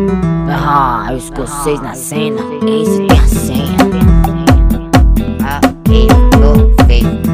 Ah, o escocês na cena, esse tem a senha. Aqui tô feio.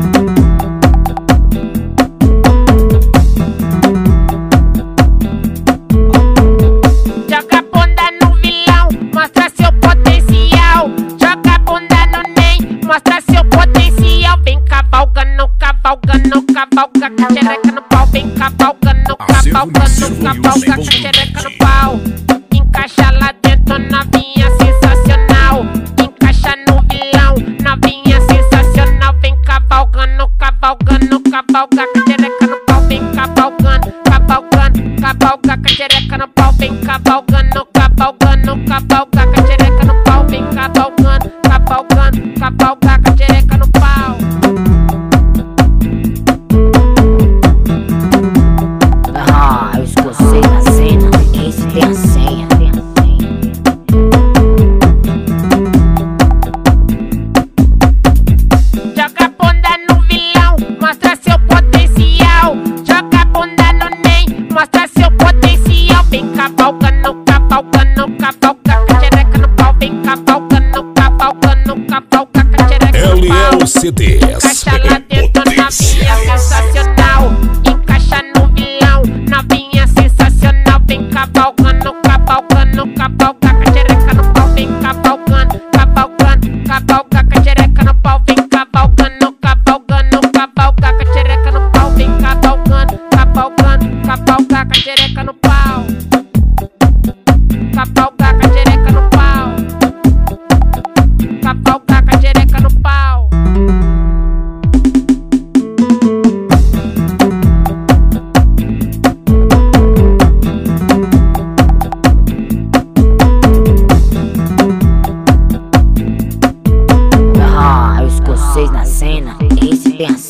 Joga a bunda no vilão, mostra seu potencial. Joga a bunda no Ney, mostra seu potencial. Vem cavalgando, cavalgando, cavalga com xereca no pau. Vem cavalgando, cavalgando, cavalga com xereca no pau. Encaixa lá dentro, novinha sensacional. Encaixa no vilão, novinha sensacional. Vem cavalgando, cavalgando, cavalga com xereca no pau. Vem cavalgando, cavalgando, cavalga com xereca no pau. Vem cavalgando, cavalgando, cavalga com xereca no pau. Vem cavalgando, cavalgando, cavalga com xereca no pau. Ah, o escocês na cena, esse tem a senha. Joga a bunda no vilão, mostra seu potencial. Joga a bunda no Ney, mostra seu potencial. Vem cavalgando, cavalgando, cavalga com xereca no pau. Vem cavalgando, cavalgando, cavalga com xereca no pau. LLCDs. Encaixa lá dentro, novinha sensacional. Encaixa no vilão, novinha sensacional. Vem cavalgando, cavalgando, cavalga com xereca no pau. Vem cavalgando, cavalgando, cavalga com xereca no pau. Vem cavalgando, cavalgando, cavalga com xereca no pau. Vem cavalgando, cavalgando, cavalga com xereca no pau. Cavalga com xereca no pau. Cavalga com xereca no pau. Ah, o escocês na cena, esse tem a senha.